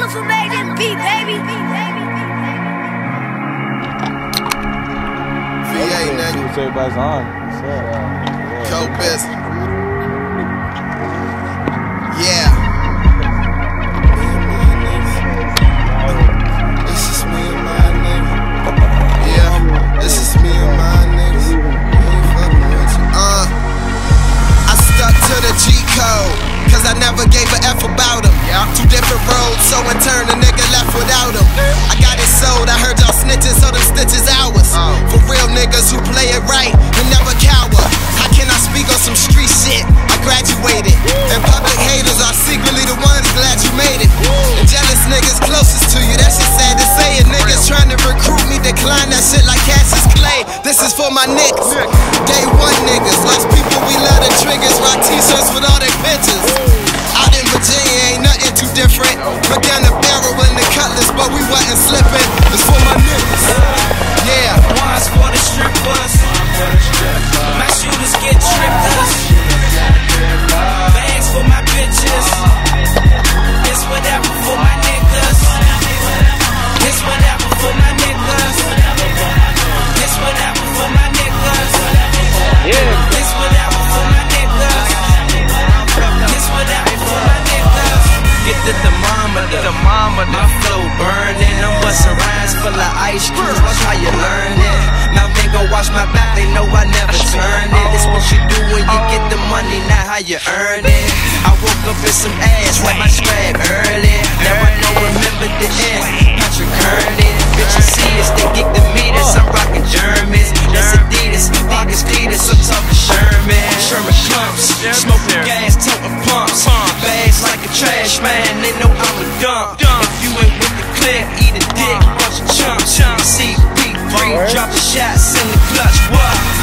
Mama's who made this beat, baby. VA, nigga. Everybody's on. Cold best. Yeah. This is me and my niggas. Yeah, this is me and my niggas. I stuck to the G code, cause I never gave a F about them. Two different roads, so in turn a nigga left without them. I got it sold, I heard y'all snitching, so them stitches ours. For real niggas who play it right and never cower. How can I speak on some street shit? I graduated, and public haters are secretly the ones glad you made it. And jealous niggas closest to you, that shit sad to say it. Niggas trying to recruit me, decline that shit like Cassius Clay. This is for my niggas, day one niggas. Lost people, we love the triggers. Rock t-shirts with all their pictures. Out in Virginia ain't nothing too different. Put down the barrel and the cutlass, but we wasn't slipping. It's for my niggas. Yeah. One's for the strippers. My shooters get trippers. Bags for my bitches. It's whatever for my niggas. It's whatever for my niggas. It's whatever for my niggas. It's whatever for my niggas. It's whatever for my niggas. Get the thermometer, my flow burning. I'm busting rhymes full of ice cubes. Watch how you learn it. Now they gon' watch my back, they know I never turn it. It's what you do when you get the money, not how you earn it. I woke up in some ass, wet my strap early. Now I don't remember the end. Patrick Kearney, bitches see us, they get the meters. I'm rockin' Germans, that's Adidas, Adidas, I'm talking Sherman pumps, smoking gas, toting pumps, bags like a trash man, they know I'm a dump. If you ain't with the clip, eat a dick, bunch of chumps. CP3, drop the shots in the clutch. What?